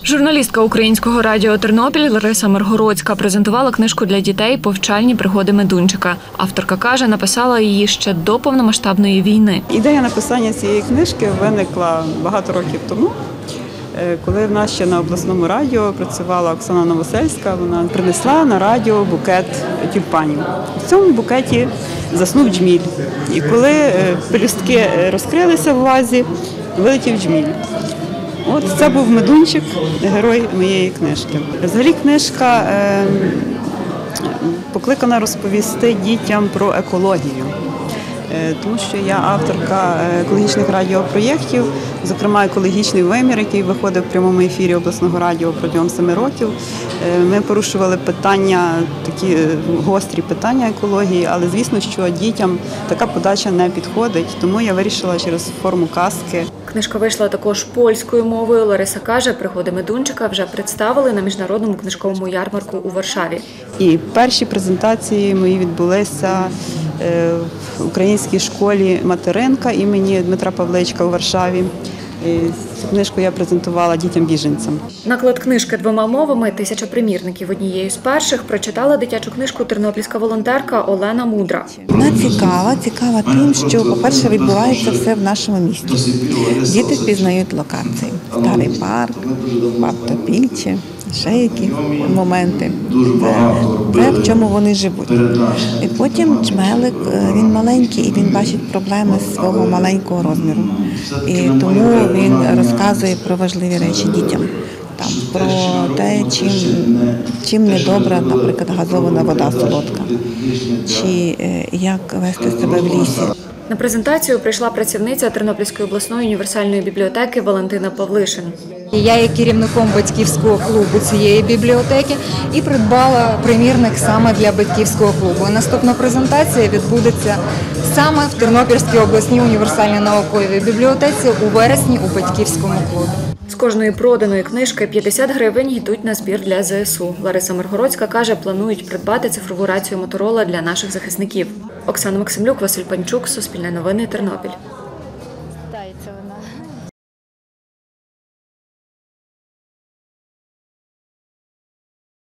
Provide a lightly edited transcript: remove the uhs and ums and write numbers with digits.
Журналістка Українського радіо «Тернопіль» Лариса Миргородська презентувала книжку для дітей «Повчальні пригоди Медунчика». Авторка каже, написала її ще до повномасштабної війни. Ідея написання цієї книжки виникла багато років тому, коли в нас ще на обласному радіо працювала Оксана Новосельська. Вона принесла на радіо букет тюльпанів. В цьому букеті заснув джміль. І коли пелюстки розкрилися в вазі, вилетів джміль. От це був Медунчик, герой моєї книжки. Взагалі книжка покликана розповісти дітям про екологію. Тому що я авторка екологічних радіопроєктів, зокрема «Екологічний вимір», який виходив в прямому ефірі обласного радіо протягом 7 років. Ми порушували питання, такі гострі питання екології, але звісно, що дітям така подача не підходить, тому я вирішила через форму казки. Книжка вийшла також польською мовою. Лариса каже, пригоди Медунчика вже представили на міжнародному книжковому ярмарку у Варшаві. І перші презентації мої відбулися в українській школі «Материнка» імені Дмитра Павличка у Варшаві. Цю книжку я презентувала дітям-біженцям. Наклад книжки 2 мовами, 1000 примірників. Однією з перших прочитала дитячу книжку тернопільська волонтерка Олена Мудра. Вона цікава тим, що, по-перше, відбувається все в нашому місті. Діти впізнають локації. Старий парк, Топільче, ще які моменти. Те, в чому вони живуть. І потім Джмелик, він маленький і він бачить проблеми свого маленького розміру. І тому він розказує про важливі речі дітям. Там, про те, чим недобра, наприклад, газована вода солодка, чи як вести себе в лісі. На презентацію прийшла працівниця Тернопільської обласної універсальної бібліотеки Валентина Павлишин. Я є керівником батьківського клубу цієї бібліотеки і придбала примірник саме для батьківського клубу. Наступна презентація відбудеться саме в Тернопільській обласній універсальній науковій бібліотеці у вересні у батьківському клубі. З кожної проданої книжки 50 гривень йдуть на збір для ЗСУ. Лариса Миргородська каже, планують придбати цифрову рацію Моторола для наших захисників. Оксана Максимлюк, Василь Панчук, Суспільне новини, Тернопіль.